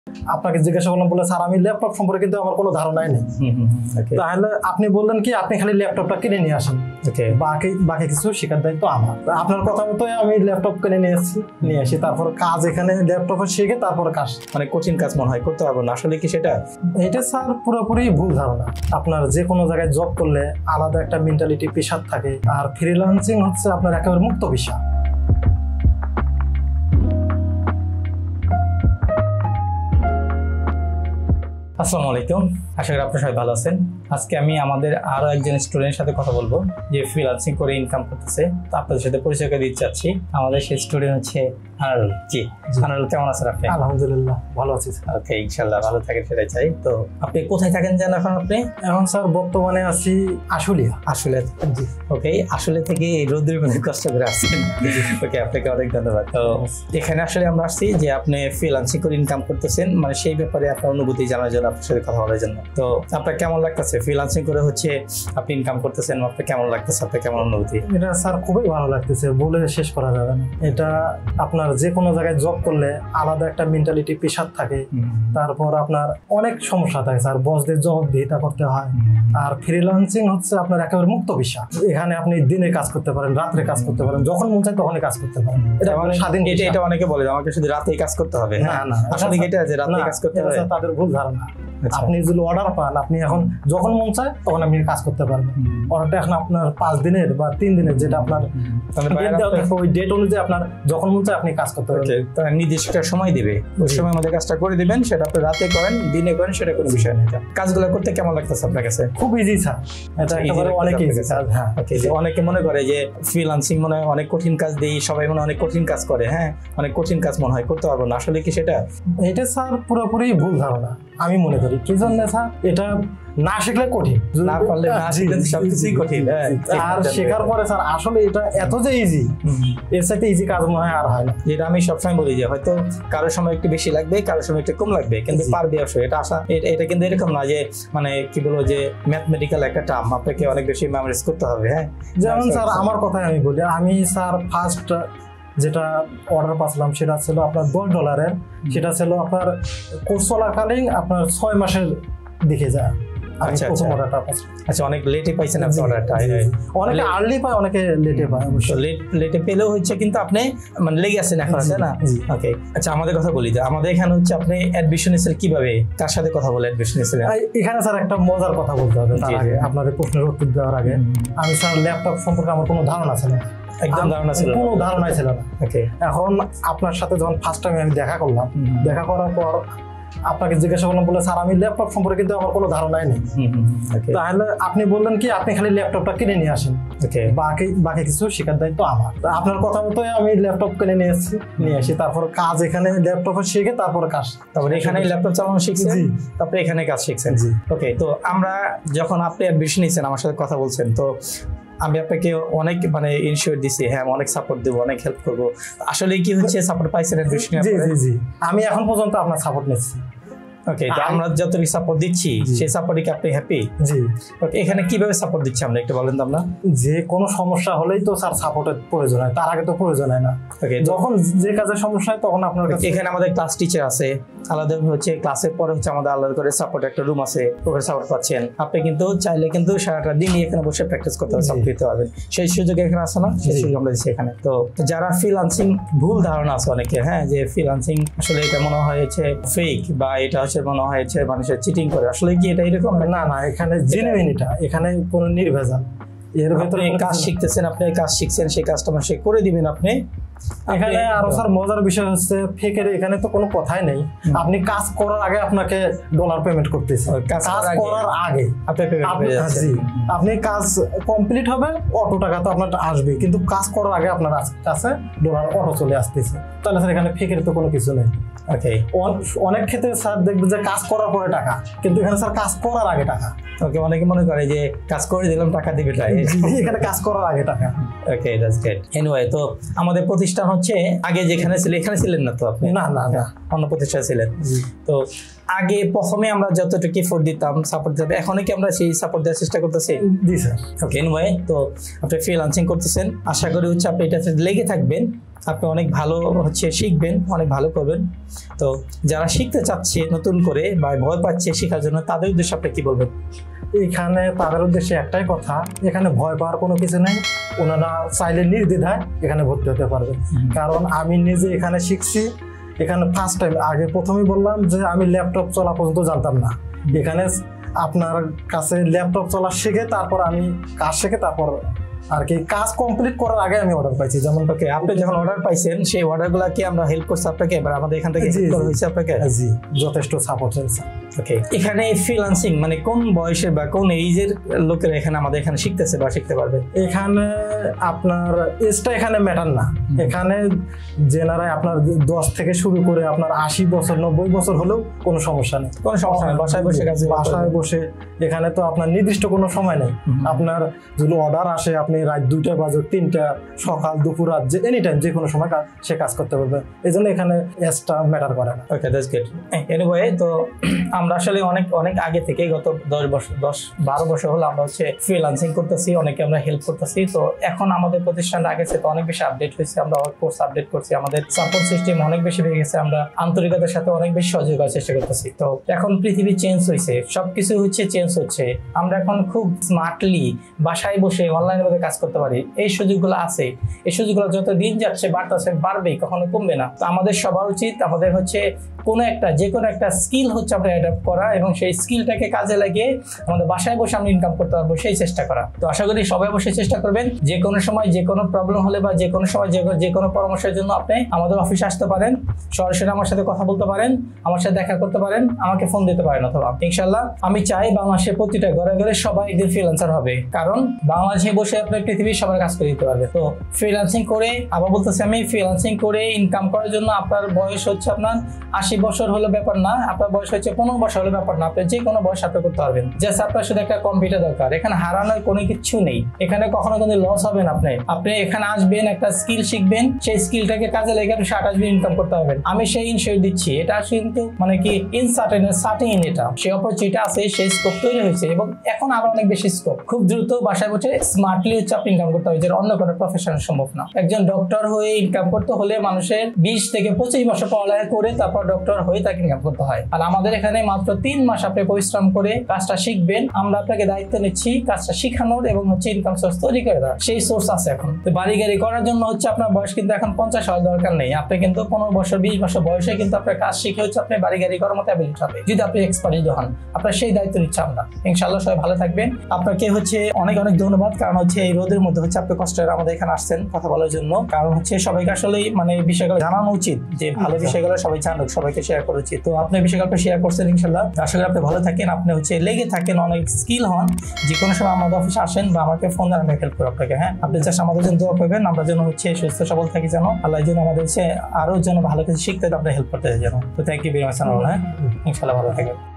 আপনাকে জিজ্ঞাসা করলাম বলে স্যার আমি ল্যাপটপ সম্পর্কে কিন্তু আমার কোনো ধারণাই নেই। তাহলে আপনি বললেন কি আপনি খালি ল্যাপটপটা কিনে নিয়ে আসেন, বাকি কিছু শেখার দায়িত্ব আমার। আপনার কথা মতো আমি ল্যাপটপ কিনে নিয়ে আসি, তারপর কাজ এখানে ল্যাপটপে শিখে তারপর কাজ। মানে কঠিন কাজ মনে হয় করতে পারবো না, আসলে কি সেটা? এটা স্যার পুরোপুরি ভুল ধারণা। আপনার যে কোনো জায়গায় জব করলে আলাদা একটা মেন্টালিটি পেশার থাকে, আর ফ্রিল্যান্সিং হচ্ছে আপনার একেবারে মুক্ত পেশা। আসসালামু আলাইকুম, আশা করি আপনারা সবাই ভালো আছেন। আজকে আমি আমাদের আরো একজন স্টুডেন্টের সাথে কথা বলবো যে ফ্রিল্যান্সিং করে ইনকাম করতেছে। তো আপনাদের সাথে পরিচয় করে দিতে চাচ্ছি। আমাদের সেই স্টুডেন্ট হচ্ছে আনারুল। জি আনারুল, কেমন আছেন আপনি? আলহামদুলিল্লাহ ভালো আছি। ওকে, ইনশাআল্লাহ ভালো থাকেন সেটাই চাই। তো আপনি কোথায় থাকেন জানেন এখন? আপনি এখন স্যার বর্তমানে আছি আশুলিয়া। আশুলিয়া? জি। ওকে, আশুলিয়া থেকে এই রোদ্রের মধ্যে কষ্ট করে আসছেন। ওকে, আপনাকে অনেক ধন্যবাদ। তো এখানে আসলে আমরা আসছি যে আপনি ফ্রিল্যান্সিং করে ইনকাম করতেছেন, মানে সেই ব্যাপারে আপনার অনুভূতি জানার জন্য, আপনার সাথে কথা বলার জন্য। তো আপনার কেমন লাগতেছে ফ্রিল্যান্সিং করে হচ্ছে আপনি ইনকাম করতেছেন? আপনার কেমন লাগতেছে? আপনার কেমন অনুভূতি? এটা স্যার খুবই ভালো লাগতেছে, বলে শেষ করা যাবে না। এটা আপনার যে কোনো জায়গায় জব করলে আলাদা একটা মেন্টালিটি পেশার থাকে, তারপর আপনার অনেক সমস্যা থাকে স্যার, বসদের জবাবদিহিতা করতে হয়। আর ফ্রিল্যান্সিং হচ্ছে আপনার একেবারে মুক্ত পেশা। এখানে আপনি দিনে কাজ করতে পারেন, রাত্রে কাজ করতে পারেন, যখন মন চায় তখনই কাজ করতে পারেন। এটা স্বাধীন। এটা অনেকে বলে আমাকে শুধু রাতেই কাজ করতে হবে। না না, আসলে এটা যে রাতে কাজ করতে হবে তাদের ভুল ধারণা। আপনি যদি অর্ডার পান, আপনি এখন যখন মন চায় তখন আপনি কাজ করতে পারবেন। অর্ডারটা এখন আপনার 5 দিনের বা 3 দিনের, যেটা আপনার ওই ডেট অনুযায়ী আপনার যখন মন চায় আপনি কাজ করতে পারবেন। তারা নির্দিষ্ট সময় দিবে, ওই সময়ের মধ্যে কাজটা করে দিবেন। সেটা আপনি রাতে করেন, দিনে করেন, সেটা কোনো বিষয় না। কাজগুলো করতে কেমন লাগতেছে আপনার কাছে? খুব ইজি স্যার, এটা একেবারে অনেক ইজি স্যার। হ্যাঁ, ওকে। যে অনেকে মনে করে যে ফ্রিল্যান্সিং মনে হয় অনেক কঠিন কাজ দেই, সবাই মনে অনেক কঠিন কাজ করে। হ্যাঁ, অনেক কঠিন কাজ মনে হয় করতে পারবো না, আসলে কি সেটা? এটা স্যার পুরোপুরি ভুল ধারণা আমি মনে করি। কি জন্য স্যার? এটা না শিখলে কঠিন, না পারলে না শিখলে সবকিছুই কঠিন। আর শেখার পরে স্যার আসলে এটা এত যে ইজি, এর সাথে ইজি কাজ মনে হয় আর হয় না। যেটা আমি সবসময় বলি যে হয়তো কারোর সময় একটু বেশি লাগবে, কারোর সময় একটু কম লাগবে, কিন্তু পারবে আসলে। এটা আসা এটা কিন্তু এরকম না যে মানে কি বলবো যে ম্যাথমেটিক্যাল একটা টার্ম আপনাকে অনেক বেশি মেমোরাইজ করতে হবে। হ্যাঁ, যেমন স্যার আমার কথাই আমি বলি, আমি স্যার ফার্স্ট যেটা অর্ডার পাচ্ছিলাম সেটা ছিল আপনার $10। সেটা ছিল আপনার কোর্স চলাকালীন আপনার 6 মাসের দিকে যায়। আচ্ছা, অনেক লেটে পাইছেন আপনি অর্ডারটা। অনেকে আর্লি পায়, অনেকে লেটে পায়। অবশ্য লেটে পেলেও হচ্ছে, কিন্তু আপনি মানে লেগে আছেন এখন, আছে না? ওকে, আচ্ছা আমাদের কথা বলি যে আমাদের এখানে হচ্ছে আপনি অ্যাডমিশন নিয়েছিলেন কিভাবে, কার সাথে কথা বলে অ্যাডমিশন নিয়েছিলেন? এখানে স্যার একটা মজার কথা বলতে হবে তার আগে, আপনার প্রশ্নের উত্তর দেওয়ার আগে। আমি স্যার ল্যাপটপ সম্পর্কে আমার কোনো ধারণা ছিল না, একদম ধারণা ছিল, কোনো ধারণাই ছিল না। এখন আপনার সাথে যখন ফার্স্ট টাইম আমি দেখা করলাম, দেখা করার পর আপনাকে জিজ্ঞাসা করলাম বলে স্যার আমি ল্যাপটপ সম্পর্কে কিন্তু আমার কোনো ধারণাই নেই। তাহলে আপনি বললেন কি আপনি খালি ল্যাপটপটা কিনে নিয়ে আসেন, বাকি কিছু শেখার দায়িত্ব আমার। আপনার কথা মতোই আমি ল্যাপটপ কিনে নিয়ে আসি, তারপর কাজ এখানে ল্যাপটপে শিখে তারপর কাজ, তারপরে এখানে ল্যাপটপ চালানো শিখছেন, তারপরে এখানে কাজ শিখছেন। ওকে, তো আমরা যখন আপনি অ্যাডমিশন নিয়েছেন আমার সাথে কথা বলছেন, তো আমি আপনাকে অনেক মানে ইনশিওর দিছি, হ্যাঁ অনেক সাপোর্ট দেবো, অনেক হেল্প করবো। আসলে কি হচ্ছে সাপোর্ট পাইছেন অ্যাডমিশনে? জি, আমি এখন পর্যন্ত আপনার সাপোর্ট নিচ্ছি। ওকে, তো আমরা যতটুকু সাপোর্ট দিচ্ছি সেই সাপোর্টে কি আপনি হ্যাপি? জি। ওকে, এখানে কিভাবে সাপোর্ট দিচ্ছি আমরা একটু বলেন তো। আমরা যে কোনো সমস্যা হলেই তো স্যার সাপোর্টের প্রয়োজন হয়, তার আগে তো প্রয়োজন হয় না। ওকে, যখন যে কাজের সমস্যা হয় তখন আপনার কাছে এখানে আমাদের ক্লাস টিচার আছে আলাদা, হচ্ছে ক্লাসের পরে হচ্ছে আমাদের আলাদা করে সাপোর্ট একটা রুম আছে, ওখানে সাপোর্ট পাচ্ছেন। আপনি কিন্তু চাইলে কিন্তু সারাটা দিনই এখানে বসে প্র্যাকটিস করতে হবে, সাপোর্ট দিতে পারবেন। সেই সুযোগ এখানে আছে না? সেই সুযোগ আমরা দিচ্ছি এখানে। তো যারা ফ্রিল্যান্সিং ভুল ধারণা আছে অনেকে, হ্যাঁ যে ফ্রিল্যান্সিং আসলে এটা মনে হয়েছে ফেক, বা এটা হচ্ছে মনে হয়েছে মানুষের চিটিং করে, আসলে কি এটা এরকম? না, এখানে জেনুইন, এখানে কোনো নির্ভেজাল। এর ভেতরে কাজ শিখতেছেন, আপনি কাজ শিখছেন, সেই কাজটা মানুষকে করে দিবেন আপনি। এখানে আরো স্যার মজার বিষয় হচ্ছে ফেকের এখানে তো কোনো কথাই নেই। আপনি কাজ করার আগে আপনাকে ডলার পেমেন্ট করতেছে, কাজ করার আগে আপনি কাজ কমপ্লিট হবে অটো টাকা তো আপনার আসবে, কিন্তু কাজ করার আগে আপনার কাছে ডলার অটো চলে আসতেছে। তাহলে স্যার এখানে ফেকের তো কোনো কিছু নেই। অনেক ক্ষেত্রে স্যার দেখবে যে কাজ করার পরে টাকা, কিন্তু এখানে স্যার কাজ করার আগে টাকা। ওকে, অনেকে মনে করে যে কাজ করে দিলাম টাকা দিবে, এখানে কাজ করার আগে টাকা। ওকে, দ্যাটস গ্রেট। এনিওয়ে, তো আমাদের প্রতিষ্ঠান হচ্ছে আগে যেখানে ছিল এখানে ছিলেন না তো আপনি? না, অন্য প্রতিষ্ঠানে ছিলেন। তো আগে প্রথমে আমরা যতটুকু এফোর্ট দিতাম, সাপোর্ট দিতাম, এখন কি আমরা সেই সাপোর্ট দেওয়ার চেষ্টা করতেছি? জি স্যার। ওকে, এনিওয়ে, তো আপনি ফ্রিল্যান্সিং করতেছেন, আশা করি হচ্ছে আপনি এটাতে লেগে থাকবেন। আপনি অনেক ভালো হচ্ছে শিখবেন, অনেক ভালো করবেন। তো যারা শিখতে চাচ্ছে নতুন করে বা ভয় পাচ্ছে শেখার জন্য, তাদের উদ্দেশ্যে আপনি কি বলবেন? এখানে তাদের উদ্দেশ্যে একটাই কথা, এখানে ভয় পাওয়ার কোনো কিছু নেই। ওনারা চাইলে নির্দ্বিধায় এখানে ভর্তি হতে পারবে। কারণ আমি নিজে এখানে শিখছি, এখানে ফার্স্ট টাইম। আগে প্রথমেই বললাম যে আমি ল্যাপটপ চলা পর্যন্ত জানতাম না। এখানে আপনার কাছে ল্যাপটপ চলা শিখে তারপর আমি কাজ শিখে তারপর আর কি কাজ কমপ্লিট করার আগে আমি অর্ডার পাইছি। যেমন ওকে, আপনি যখন অর্ডার পাইছেন সেই অর্ডারগুলো কি আমরা হেল্প করছি আপনাকে, এবার আমাদের এখান থেকে হেল্প করা হয়েছে আপনাকে? জি, যথেষ্ট সাপোর্ট হয়েছে। ওকে, এখানে ফ্রিল্যান্সিং মানে কোন বয়সের বা কোন এইজের লোকেরা এখানে আমাদের এখানে শিখতেছে বা শিখতে পারবে? এখানে আপনার এজটা এখানে ম্যাটার না। এখানে জেনারাই আপনার 10 থেকে শুরু করে আপনার 80 বছর 90 বছর হলেও কোনো সমস্যা নেই। কোনো সমস্যা নেই, বাসায় বসে কাজে বাসায় বসে। এখানে তো আপনার নির্দিষ্ট কোনো সময় নেই। আপনার যদি অর্ডার আসে আপনি রাত 2টা বাজে 3টা সকাল দুপুর রাত যে এনি টাইম যে কোনো সময় সে কাজ করতে পারবে। এই জন্য এখানে এজটা ম্যাটার করে না। ওকে, দ্যাটস গুড। এনিওয়ে, তো আমরা আসলে অনেক আগে থেকে গত 10-12 বছর হলো আমরা হচ্ছে ফ্রিল্যান্সিং করতেছি, অনেকে আমরা হেল্প করতেছি। তো এখন আমাদের প্রতিষ্ঠানটা আগে থেকে অনেক বেশি আপডেট হয়েছে, আমরা কোর্স আপডেট করছি, আমাদের সাপোর্ট সিস্টেম অনেক বেশি বেড়ে গেছে, আমরা আন্তরিকতার সাথে অনেক বেশি সহযোগিতা করার চেষ্টা করতেছি। তো এখন পৃথিবী চেঞ্জ হয়েছে, সবকিছু হচ্ছে চেঞ্জ হচ্ছে। আমরা এখন খুব স্মার্টলি বাসায় বসে অনলাইনের মধ্যে কাজ করতে পারি। এই সুযোগগুলো আছে, এই সুযোগগুলো যত দিন যাচ্ছে বাড়বেই, কখনো কমবে না। তো আমাদের সবার উচিত আমাদের হচ্ছে যে কোনো একটা স্কিল হচ্ছে আমরা অ্যাডাপ্ট করা এবং সেই স্কিলটাকে কাজে লাগিয়ে আমাদের বাসায় বসে আমরা ইনকাম করতে পারবো, সেই চেষ্টা করা। তো আশা করি সবাই বসে চেষ্টা করবেন। যে কোনো সময় যে কোনো প্রবলেম হলে বা যে কোনো সময় যে কোনো পরামর্শের জন্য আপনি আমাদের অফিসে আসতে পারেন, সরাসরি আমার সাথে কথা বলতে পারেন, আমার সাথে দেখা করতে পারেন, আমাকে ফোন দিতে পারেন। অথবা ইনশাল্লাহ আমি চাই বাংলাদেশের প্রতিটা ঘরে ঘরে সবাই একদিন ফ্রিল্যান্সার হবে, কারণ বাংলাদেশে বসে আপনি পৃথিবীর সবার কাজ করে দিতে পারবে। তো ফ্রিল্যান্সিং করে, আবার বলতেছি আমি, ফ্রিল্যান্সিং করে ইনকাম করার জন্য আপনার বয়স হচ্ছে আপনার 80 বছর হলে ব্যাপার না, আপনার বয়স হচ্ছে 15 বছর হলে ব্যাপার না, আপনি যে কোনো বয়স আপনি করতে পারবেন। জাস্ট আপনার শুধু একটা কম্পিউটার দরকার। এখানে হারানোর কোনো কিছু নেই, এখানে কখনো কিন্তু লস হবে না। আপনি এখানে আসবেন, একটা স্কিল শিখবেন, সেই স্কিলটাকে কাজে লেগে আপনি 60 ইনকাম করতে পারবেন। আমি সেই ইনশিওর দিচ্ছি, এটা কিন্তু মানে কি সার্টেন এটা সেই অপরচুনিটি আছে, সেই স্কোপ তৈরি হয়েছে এবং এখন আরো অনেক বেশি স্কোপ। খুব দ্রুত বাসায় বসে স্মার্টলি হচ্ছে আপনি ইনকাম করতে হবে, যেটা অন্য কোনো প্রফেশন সম্ভব না। একজন ডক্টর হয়ে ইনকাম করতে হলে মানুষের 20 থেকে 25 বছর পড়ালেখা করে তারপর ডক্টর হয়ে তাকে ইনকাম করতে হয়। আর আমাদের এখানে মাত্র 3 মাস আপনি পরিশ্রম করে কাজটা শিখবেন, আমরা আপনাকে দায়িত্ব নিচ্ছি কাজটা শিখানোর এবং হচ্ছে ইনকাম সোর্স তৈরি করে দেওয়ার। সেই সোর্স আছে এখন। তো বাড়ি গাড়ি করার জন্য হচ্ছে আপনার বয়স কিন্তু এখন 50 হওয়ার দরকার নেই। আপনি কিন্তু 15 বছর 20 বছর বয়সে কিন্তু আপনার কাজ শিখে হচ্ছে আপনি বাড়ি গাড়ি করার মতো অ্যাবিলিটি হবে, যদি আপনি এক্সপার্ট হন। আপনার সেই দায়িত্ব নিচ্ছি আমরা। ইনশাআল্লাহ সবাই ভালো থাকবেন। আপনাকে হচ্ছে অনেক ধন্যবাদ, কারণ হচ্ছে এই রোদের মধ্যে হচ্ছে আপনি কষ্ট করে আমাদের এখানে আসছেন কথা বলার জন্য। কারণ হচ্ছে সবাইকে আসলে মানে বিষয়গুলো জানানো উচিত, যে ভালো বিষয়গুলো সবাই জানুক, সবাইকে শেয়ার করা উচিত। তো আপনি বিষয়গুলো শেয়ার করছেন, ইনশাআল্লাহ আশা করি আপনি ভালো থাকেন, আপনি হচ্ছে লেগে থাকেন, অনেক স্কিল হন, যে কোনো সময় আমাদের অফিসে আসেন বা আমাকে ফোন দেন, আমি হেল্প করবো আপনাকে। হ্যাঁ, আপনি জাস্ট আমাদের জন্য দোয়া করবেন, আমরা যেন হচ্ছে সুস্থ সবল থাকি, যেন আল্লাহ যেন আমাদের হচ্ছে আরো যেন ভালো কিছু শিখতে আপনি হেল্প করতে যেন। তো থ্যাংক ইউ ভেরি মাচ। হ্যাঁ, ইনশাআল্লাহ ভালো থাকবেন।